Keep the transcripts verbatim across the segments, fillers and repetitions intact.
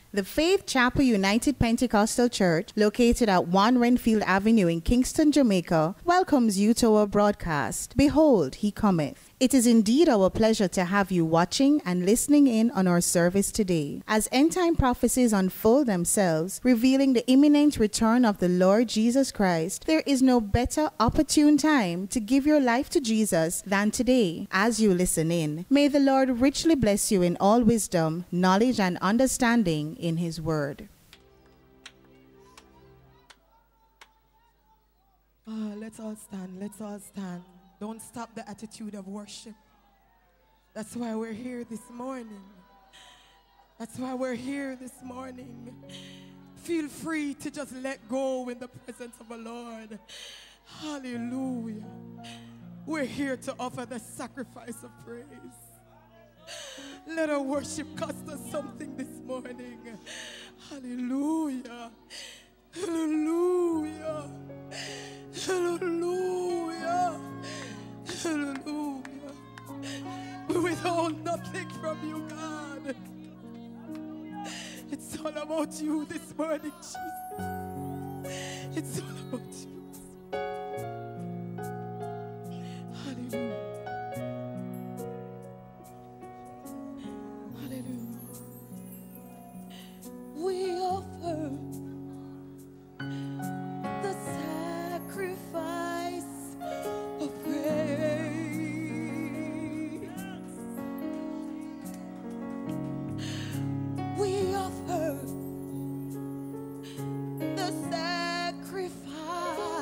The Faith Chapel United Pentecostal Church, located at one Renfield Avenue in Kingston, Jamaica, welcomes you to our broadcast. Behold, he cometh. It is indeed our pleasure to have you watching and listening in on our service today, as end-time prophecies unfold themselves, revealing the imminent return of the Lord Jesus Christ. There is no better opportune time to give your life to Jesus than today. As you listen in, may the Lord richly bless you in all wisdom, knowledge, and understanding in his word. Oh, let's all stand. Let's all stand. Don't stop the attitude of worship. That's why we're here this morning. That's why we're here this morning. Feel free to just let go in the presence of the Lord. Hallelujah. We're here to offer the sacrifice of praise. Let our worship cost us something this morning. Hallelujah. Hallelujah. Hallelujah. Hallelujah. We withhold nothing from you, God. It's all about you this morning, Jesus. It's all about you. Hallelujah. Hallelujah. We offer the sacrifice of praise. We offer the sacrifice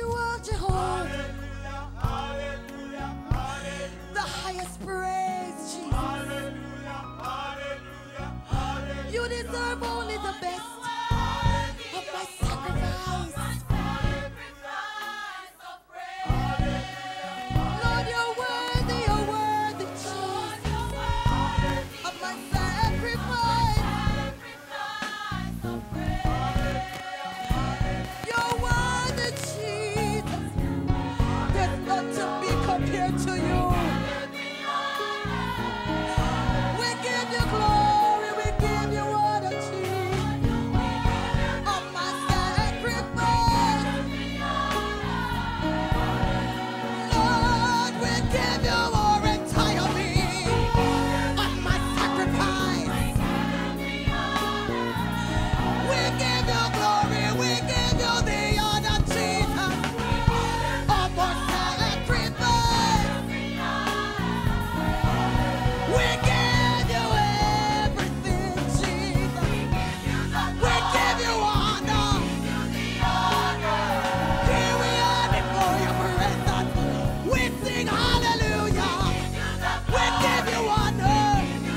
you are Jehovah. Hallelujah, hallelujah, hallelujah. The highest praise, Jesus. Hallelujah, hallelujah, hallelujah. You deserve only the best of my sacrifice. Lord, you're worthy, you're worthy, Jesus, of my sacrifice. You're worthy, Jesus. There's none to be compared to you. We give you glory, we give you honor, Jesus, of my sacrifice. Lord, we give you our entire being of my sacrifice. We give you glory, we give you the honor, Jesus, of our sacrifice. We give you everything, Jesus. We give you honor. Here we are before your presence. We sing hallelujah. We give you honor.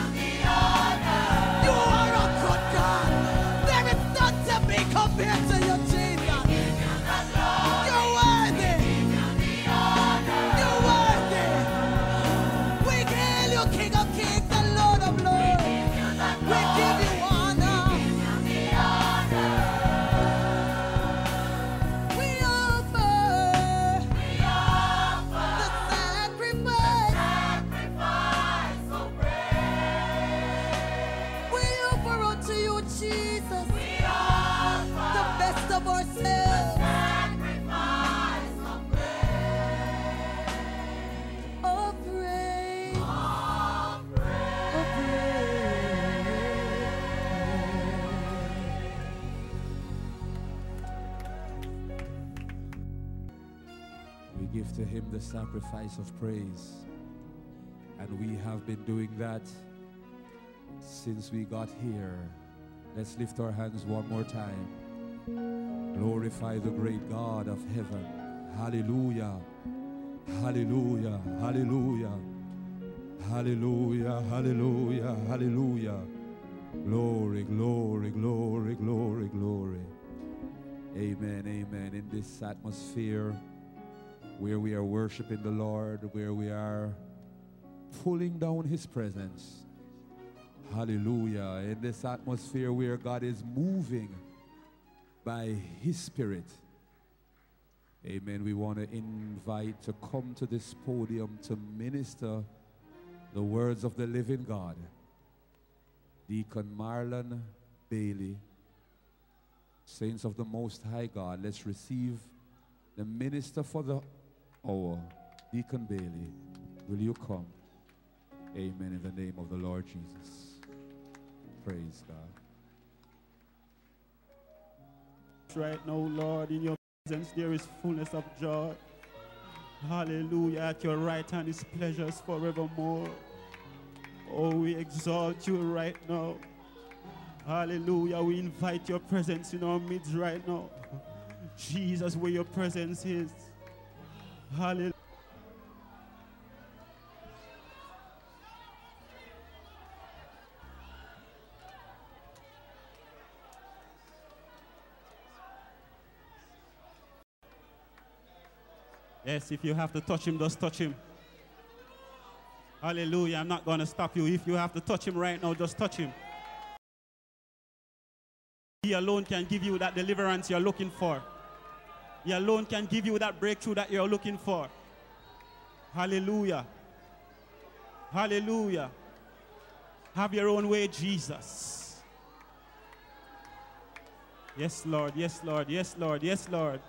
You are a good God. There is none to be compared to you, Jesus. You're worthy. You're worthy. We hail you, King of Kings and Lord of Lords. We give you honor. We offer the sacrifice. We offer unto you, Jesus, the best of ourselves. Oh, praise. Oh, We give to him the sacrifice of praise. And we have been doing that since we got here. Let's lift our hands one more time. Glorify the great God of heaven. Hallelujah. Hallelujah. Hallelujah. Hallelujah. Hallelujah. Hallelujah. Glory, glory, glory, glory, glory. Amen. Amen. In this atmosphere where we are worshiping the Lord, where we are pulling down his presence. Hallelujah. In this atmosphere where God is moving by his spirit. Amen. We want to invite to come to this podium to minister the words of the living God. Deacon Marlon Bailey, saints of the Most High God, let's receive the minister for the hour, Deacon Bailey. Will you come? Amen. In the name of the Lord Jesus. Praise God. Right now, Lord, in your presence there is fullness of joy. Hallelujah. At your right hand is pleasures forevermore. Oh, we exalt you right now. Hallelujah. We invite your presence in our midst right now. Jesus, where your presence is. Hallelujah. Yes, if you have to touch him, just touch him. Hallelujah. I'm not going to stop you. If you have to touch him right now, just touch him. He alone can give you that deliverance you're looking for. He alone can give you that breakthrough that you're looking for. Hallelujah. Hallelujah. Have your own way, Jesus. Yes, Lord. Yes, Lord. Yes, Lord. Yes, Lord.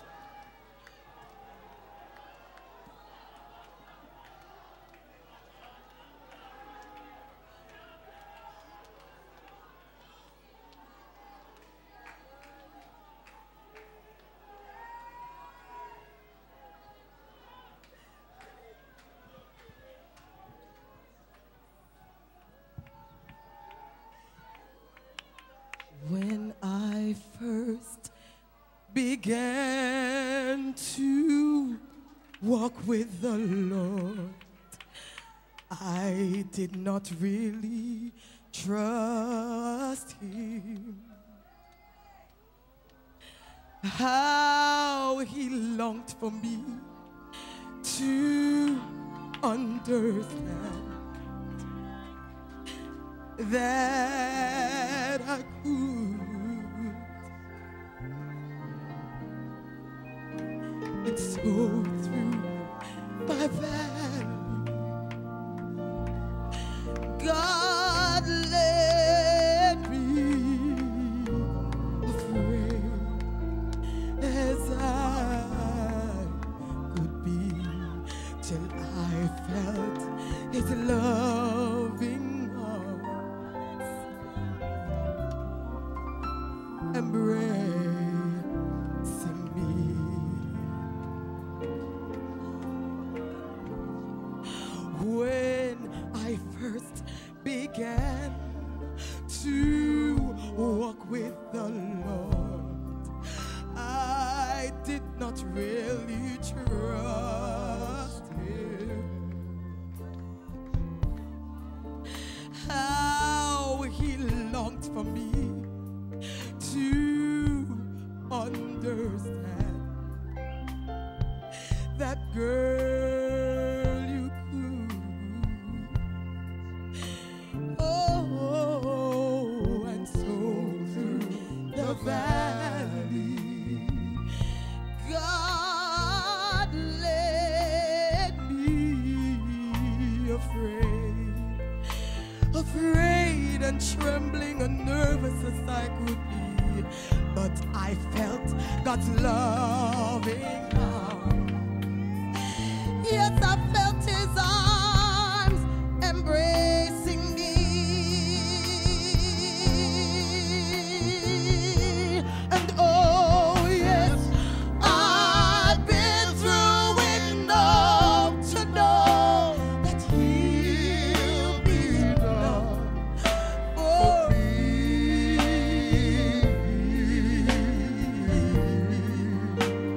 When I first began to walk with the Lord, I did not really trust him. How he longed for me to understand that I could. And so through my valley, God led me afraid as I could be, till I felt his loving arms embracing me. When I first began to walk with the Lord, I did not really trust him. How he longed for me to understand that, girl, you could. Oh, and so through the valley, God led me afraid, afraid and trembling and nervous as I could be, but I felt God's loving arms. Yes, I felt his arms embracing me. And oh yes, I've been through enough to know that he'll be enough for me.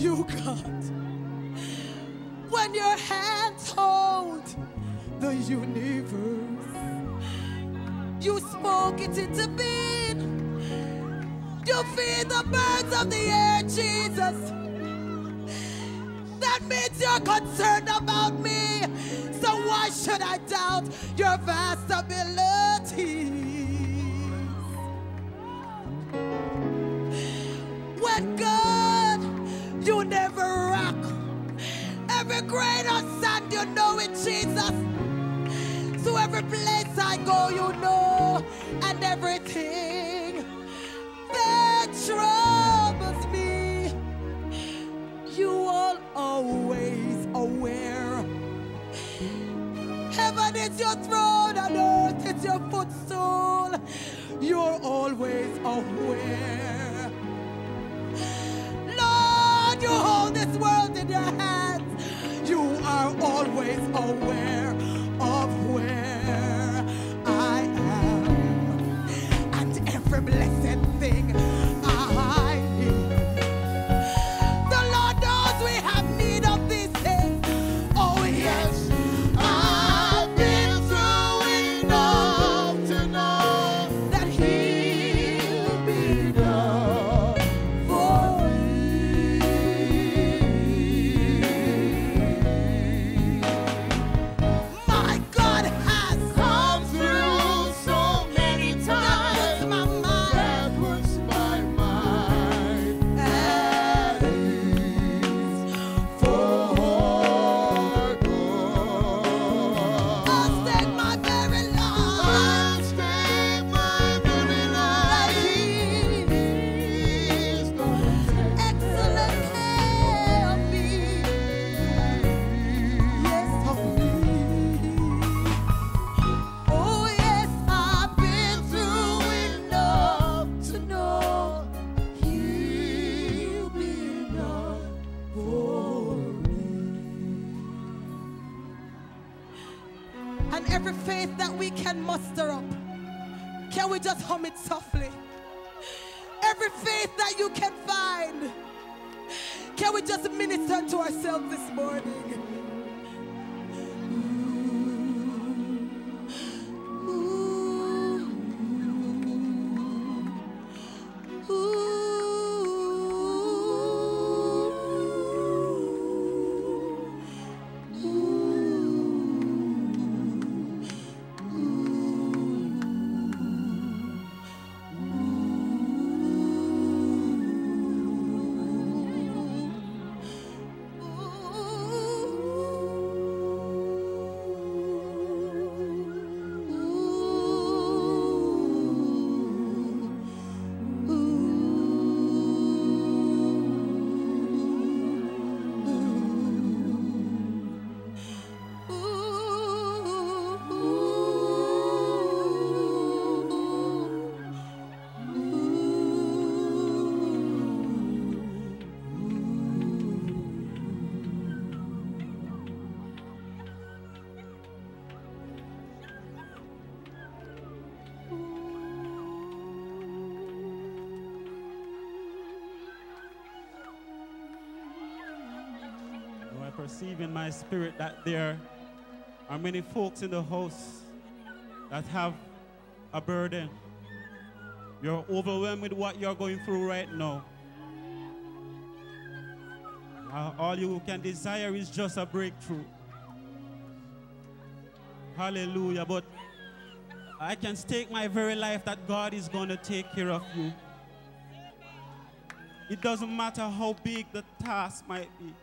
you, God. When your hands hold the universe, you spoke it into being. You feed the birds of the air, Jesus. That means you're concerned about me. So why should I doubt your vast abilities? When God, you never rock. Every grain of sand, you know it, Jesus. So every place I go, you know, and everything that troubles me, you are always aware. Heaven is your throne and earth is your footstool. You're always aware. Lord, you hold this world in your hands. You are always aware of where I am and every blessed thing I need. The Lord knows we have need of these things. Oh yes, I've been through enough to know that He'll be done for me. My God has come through so many times. That puts my mind, that puts my mind at ease for good. I'll stake my very life. I'll stake my very life. He's gonna take excellent care of me. Yes, of me. Oh yes, I've been through enough to know He'll be enough for me. And every faith that we can muster up, can we just hum it softly? Every faith that you can find, can we just minister to ourselves this morning? I perceive in my spirit that there are many folks in the house that have a burden. You're overwhelmed with what you're going through right now. Uh, all you can desire is just a breakthrough. Hallelujah. But I can stake my very life that God is going to take care of you. It doesn't matter how big the task might be.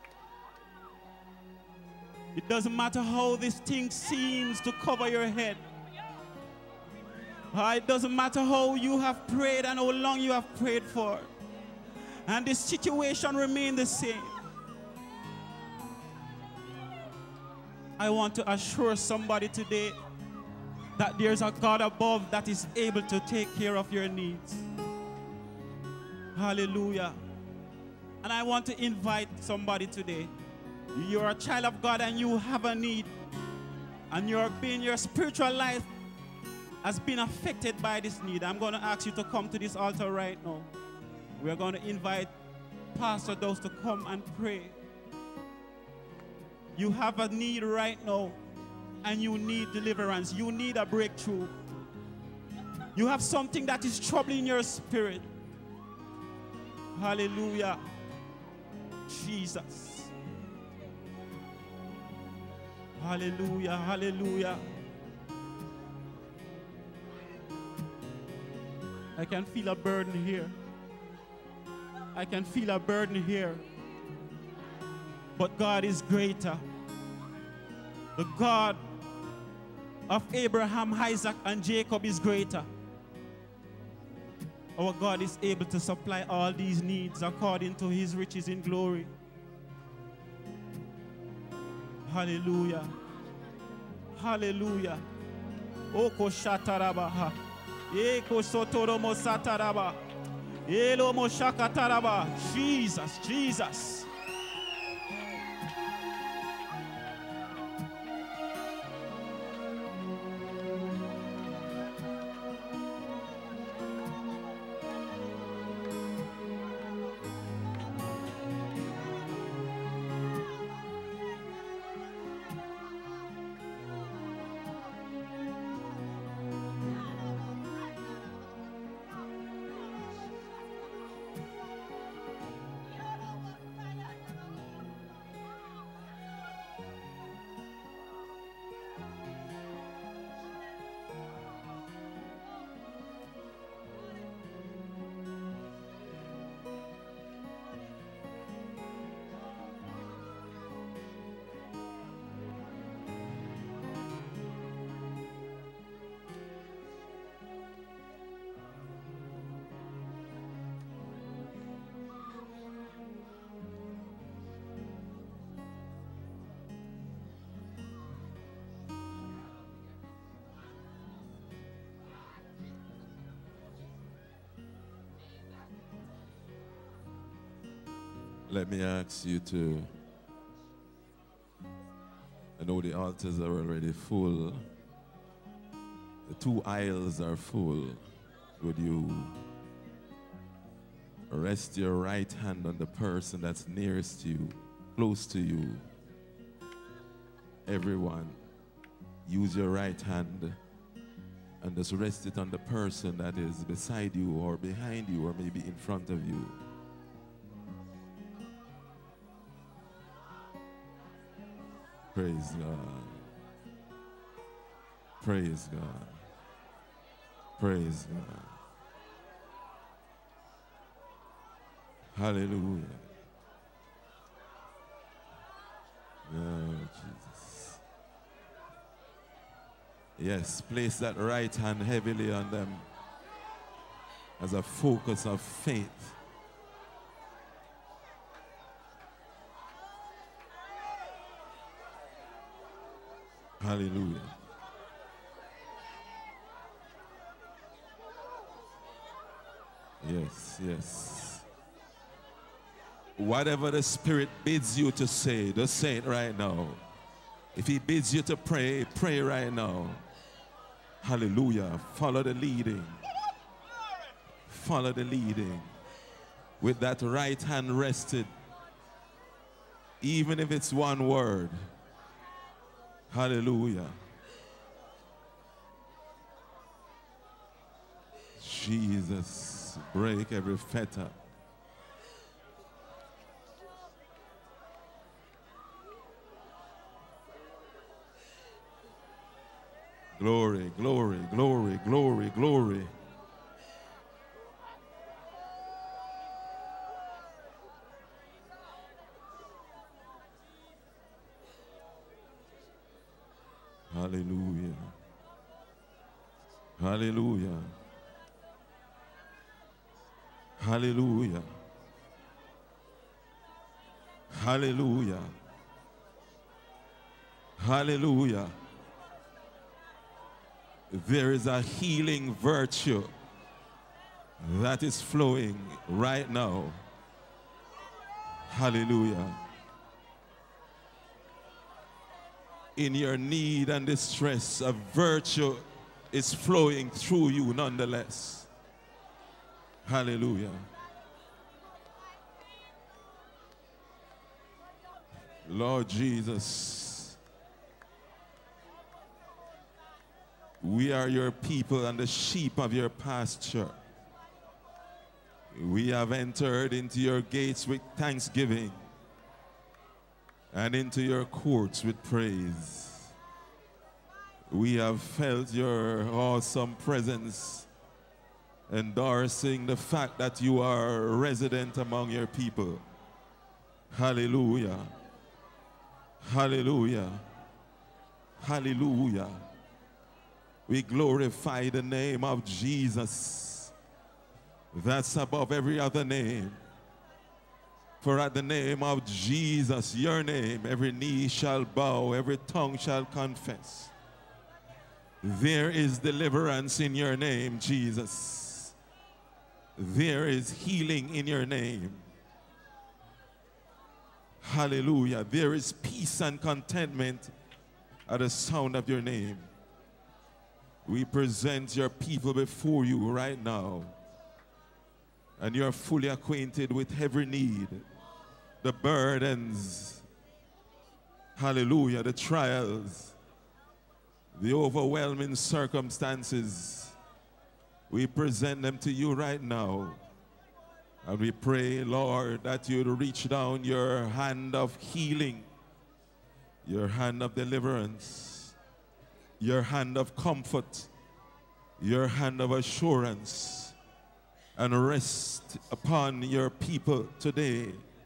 It doesn't matter how this thing seems to cover your head. Uh, it doesn't matter how you have prayed and how long you have prayed for. And this situation remains the same. I want to assure somebody today that there's a God above that is able to take care of your needs. Hallelujah. And I want to invite somebody today. You're a child of God and you have a need. And you're being, your spiritual life has been affected by this need. I'm going to ask you to come to this altar right now. We're going to invite pastor does to come and pray. You have a need right now, and you need deliverance. You need a breakthrough. You have something that is troubling your spirit. Hallelujah. Jesus. Hallelujah. Hallelujah. I can feel a burden here. I can feel a burden here. But God is greater. The God of Abraham, Isaac, and Jacob is greater. Our God is able to supply all these needs according to his riches in glory. Hallelujah. Hallelujah. Oko shatarabaha. Eko sotoromo sataraba. Elomo shakataraba. Jesus, Jesus. Let me ask you to, I know the altars are already full. The two aisles are full. Would you rest your right hand on the person that's nearest you, close to you? Everyone, use your right hand and just rest it on the person that is beside you or behind you or maybe in front of you. Praise God. Praise God. Praise God. Hallelujah. Oh, Jesus. Yes, place that right hand heavily on them as a focus of faith. Hallelujah. Yes, yes. Whatever the Spirit bids you to say, just say it right now. If He bids you to pray, pray right now. Hallelujah. Follow the leading. Follow the leading. With that right hand rested, even if it's one word. Hallelujah. Jesus, break every fetter. Glory, glory, glory, glory, glory. Hallelujah. Hallelujah. Hallelujah. Hallelujah. Hallelujah. There is a healing virtue that is flowing right now. Hallelujah. In your need and distress, a virtue is flowing through you nonetheless. Hallelujah. Lord Jesus, we are your people and the sheep of your pasture. We have entered into your gates with thanksgiving and into your courts with praise. We have felt your awesome presence, endorsing the fact that you are resident among your people. Hallelujah. Hallelujah. Hallelujah. We glorify the name of Jesus. That's above every other name. For at the name of Jesus, your name, every knee shall bow, every tongue shall confess. There is deliverance in your name, Jesus. There is healing in your name. Hallelujah. There is peace and contentment at the sound of your name. We present your people before you right now. And you're fully acquainted with every need, the burdens, hallelujah, the trials, the overwhelming circumstances. We present them to you right now. And we pray, Lord, that you'd reach down your hand of healing, your hand of deliverance, your hand of comfort, your hand of assurance, and rest upon your people today.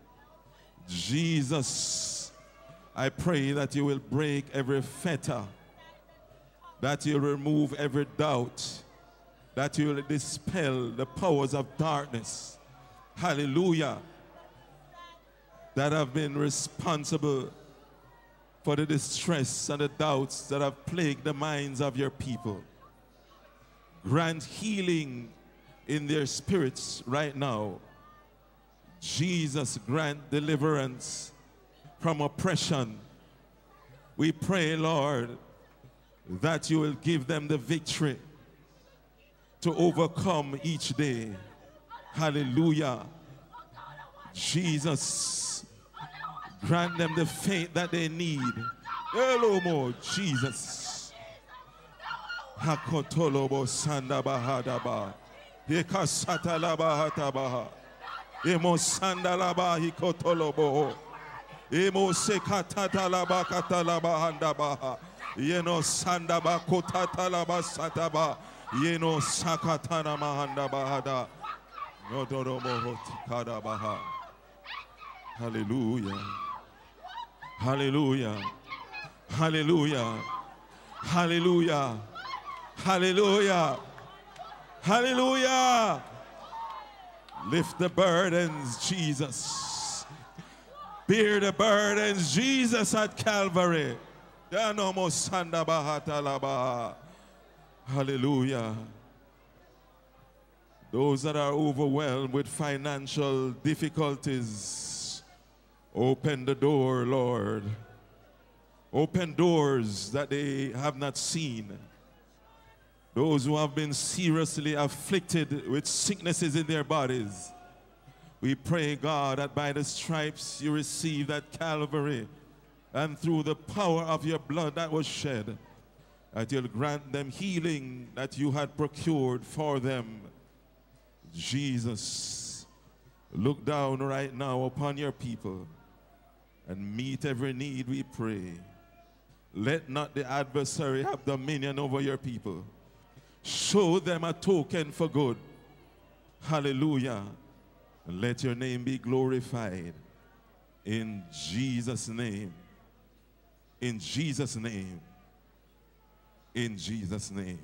Jesus, I pray that you will break every fetter, that you remove every doubt, that you will dispel the powers of darkness, hallelujah, that have been responsible for the distress and the doubts that have plagued the minds of your people. Grant healing in their spirits right now. Jesus, grant deliverance from oppression. We pray, Lord, that you will give them the victory to overcome each day. Hallelujah. Jesus, grant them the faith that they need. Hello, more Jesus. Hakotolobo sandabahadaba. Ekasatalabahatabaha. Emo sandalaba hikotolobo. Emo sekatalaba katalabahandabaha. Yeno sandaba kotatalaba sataba. Yeno sakatana mahandabahada. Nodoromo hotikadabaha. Hallelujah. Hallelujah. Hallelujah. Hallelujah. Hallelujah. Hallelujah. Lift the burdens, Jesus. Bear the burdens, Jesus, at Calvary. Hallelujah. Those that are overwhelmed with financial difficulties, open the door, Lord. Open doors that they have not seen. Those who have been seriously afflicted with sicknesses in their bodies, we pray, God, that by the stripes you received at Calvary and through the power of your blood that was shed, that you'll grant them healing that you had procured for them. Jesus, look down right now upon your people and meet every need, we pray. Let not the adversary have dominion over your people. Show them a token for good. Hallelujah. And let your name be glorified. In Jesus' name. In Jesus' name. In Jesus' name.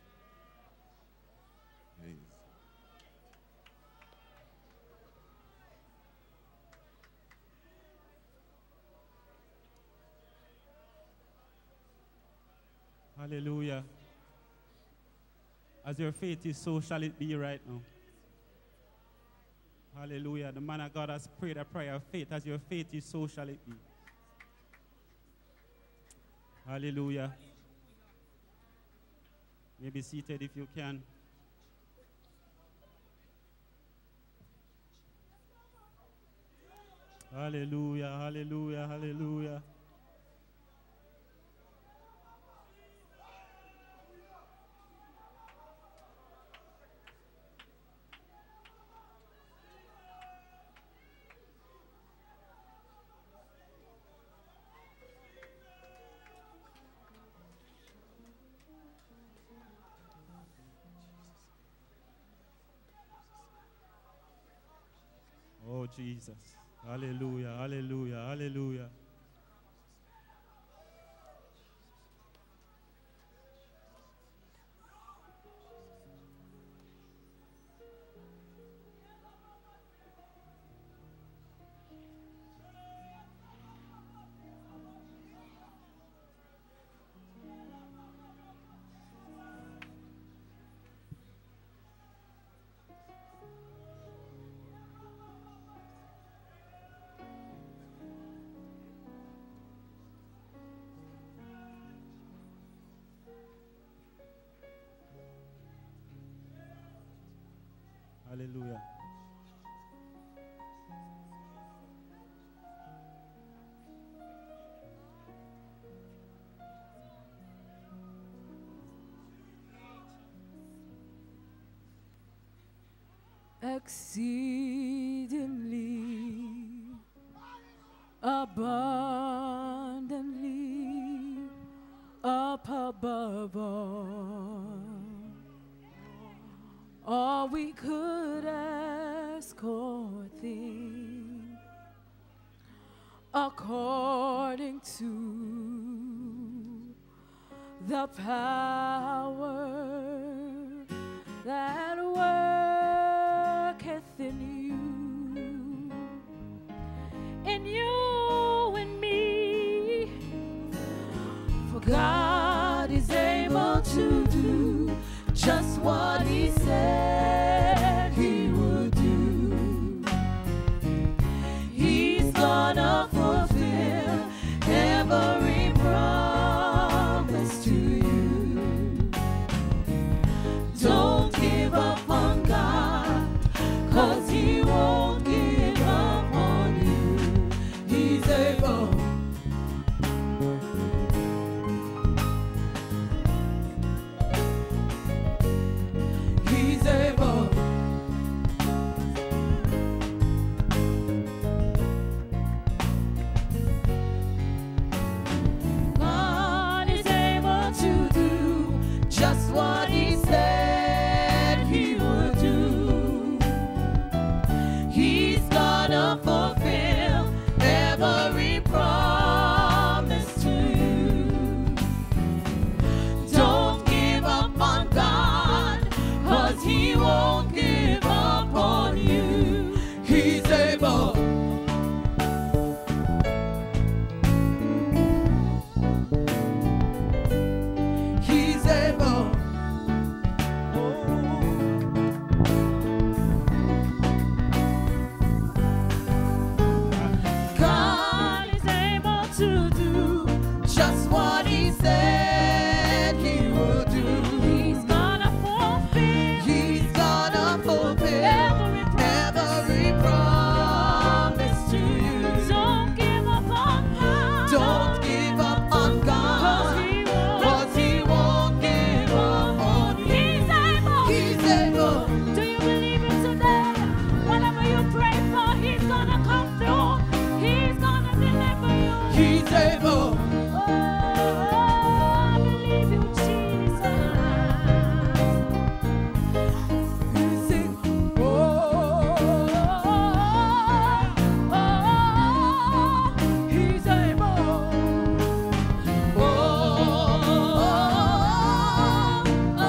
Hallelujah. As your faith is, so shall it be right now. Hallelujah. The man of God has prayed a prayer of faith. As your faith is, so shall it be. Hallelujah. You may be seated if you can. Hallelujah, hallelujah, hallelujah. Oh, Jesus. Hallelujah, hallelujah, hallelujah. Hallelujah. Exceedingly, abundantly, up above all, all we could ask or think, according to the power that worketh in you, in you and me. For God is able to do just what He said He would do. He's gonna fulfill every promise to you. Don't give up on God, 'cause He won't give up on you. He's able. He's able. God is able to do just what He said He would do. He's gonna fulfill every promise to you. Don't give up on God, 'cause He won't give up on you. He's able. He's able. God is able to do just what He said He would do. He's gonna fulfill. He's gonna fulfill every promise, every promise to you. Don't give up on God. Don't give up on God, 'cause He won't, 'cause He won't give up on you. He's able. He's able. Do you believe it today? Whatever you pray for, He's gonna come through. He's gonna deliver you. He's able. Oh, I believe you, Jesus. You sing, oh, oh, He's able. Oh, oh,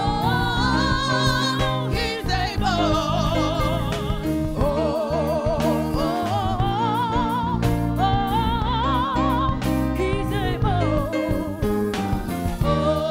He's able. Oh, He's able. Oh,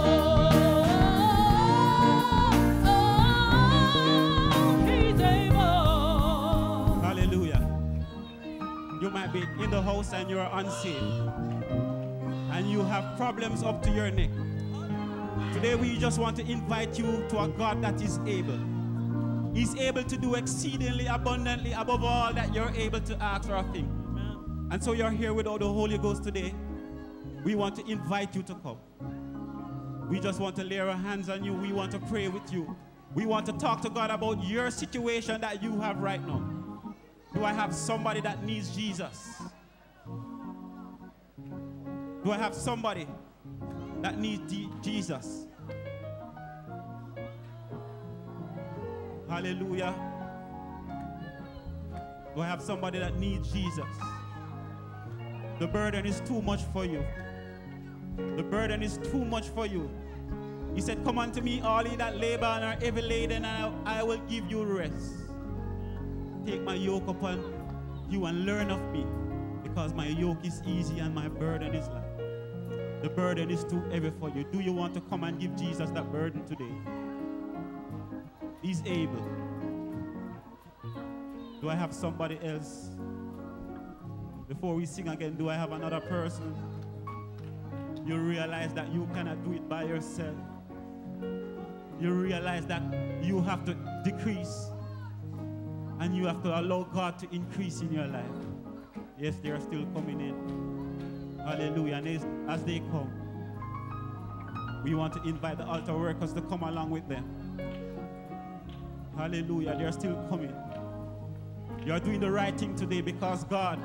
He's able. Hallelujah. You might be in the house and you're unsaved, and you have problems up to your neck. Today we just want to invite you to a God that is able. He's able to do exceedingly abundantly above all that you're able to ask or think. And so you're here without the Holy Ghost today. We want to invite you to come. We just want to lay our hands on you. We want to pray with you. We want to talk to God about your situation that you have right now. Do I have somebody that needs Jesus? Do I have somebody that needs D- Jesus? Hallelujah. Do I have somebody that needs Jesus? The burden is too much for you. The burden is too much for you. He said, come unto me, all ye that labor and are heavy laden, and I, I will give you rest. Take my yoke upon you and learn of me, because my yoke is easy and my burden is light. The burden is too heavy for you. Do you want to come and give Jesus that burden today? He's able. Do I have somebody else? Before we sing again, do I have another person? You realize that you cannot do it by yourself. You realize that you have to decrease and you have to allow God to increase in your life. Yes, they are still coming in. Hallelujah. And as, as they come, we want to invite the altar workers to come along with them. Hallelujah. They are still coming. You are doing the right thing today because God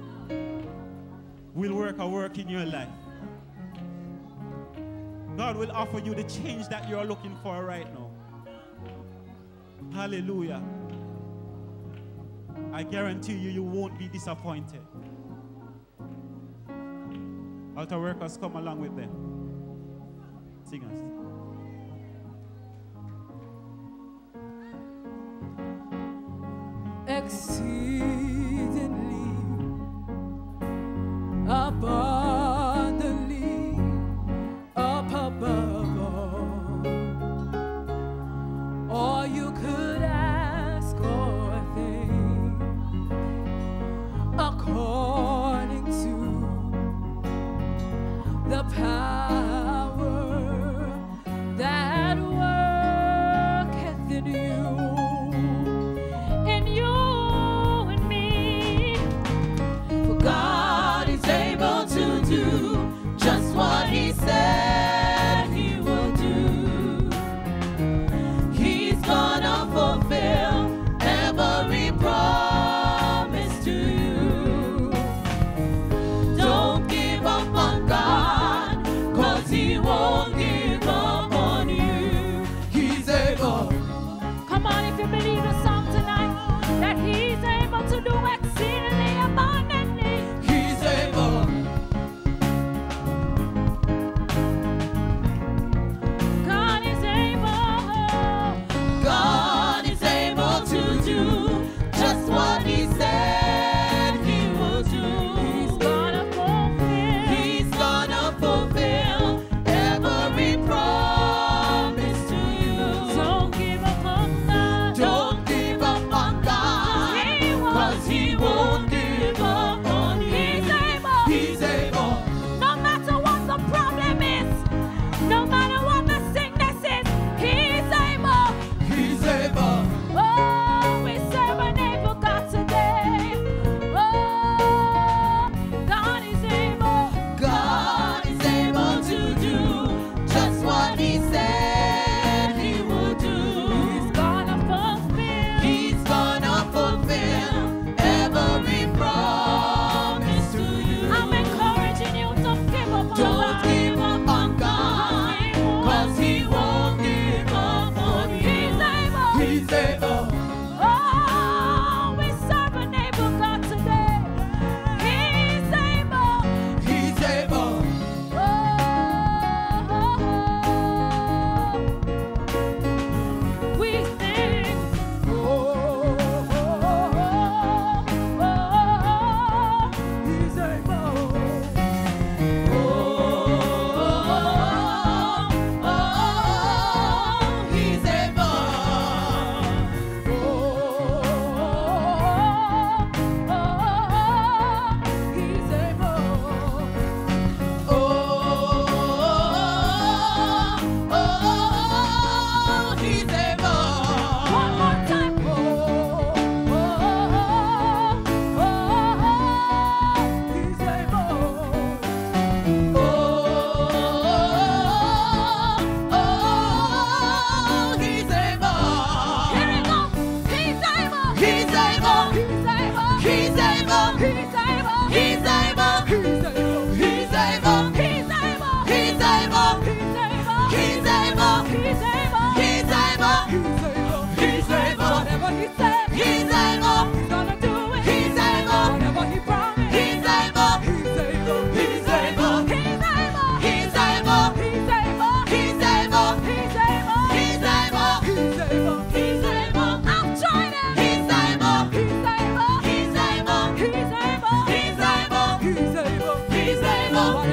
will work a work in your life. God will offer you the change that you're looking for right now. Hallelujah. I guarantee you, you won't be disappointed. Altar workers, come along with them. Singers. Exceedingly abundantly up above all, all you could ask or think, according to the power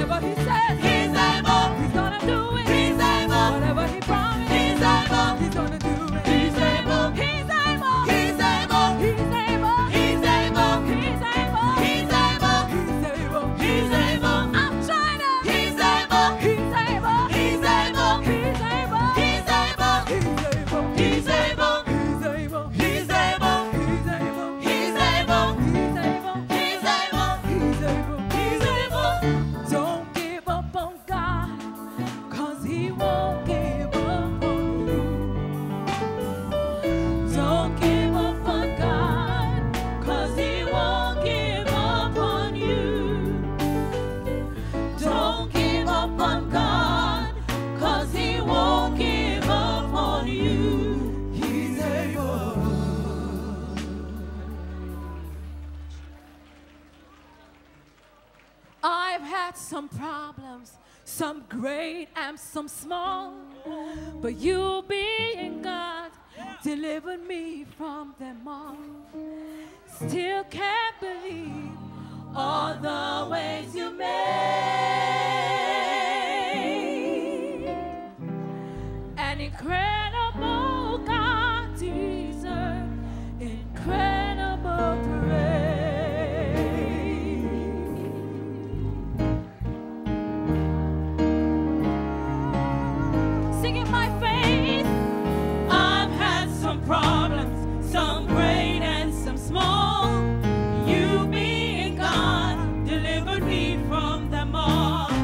Whatever he says, he's able. He's gonna do it. He's able. Whatever he promised, he's able. He's gonna do it. He's able. He's able. He's able. He's able. He's able. He's able. He's able. He's able. He's able. I'm trying to. He's able. He's able. He's able. He's able. He's able. He's able. He's able. He's able. He's able. He's able. He's able. He's able. He's able. He's able. He's able. Don't give up on God, 'cause he won't give up on you. Don't give up on God, 'cause he won't give up on you. Don't give up on God, 'cause he won't give up on you. He's able. I've had some problems, some great and some small, but you being God delivered me from them all. Still can't believe all the ways you made. An incredible God deserves incredible praise. Sing in my face. I've had some problems, some great and some small. You being God delivered me from them all.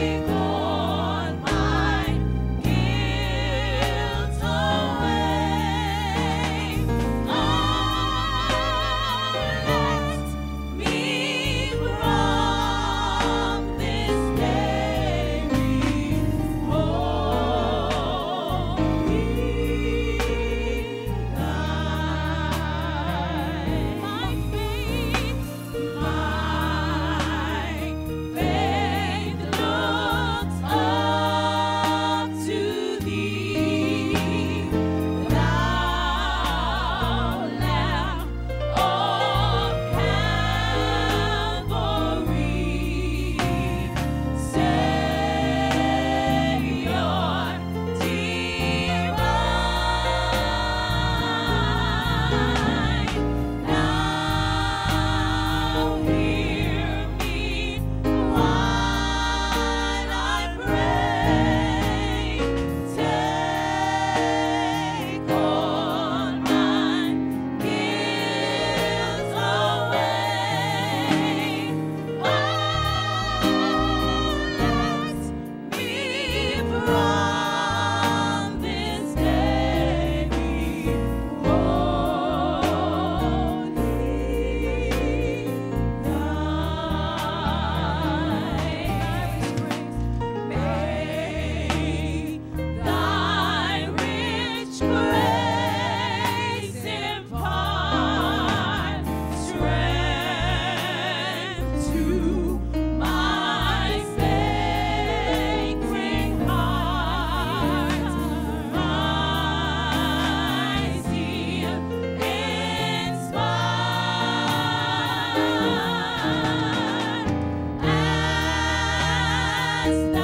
As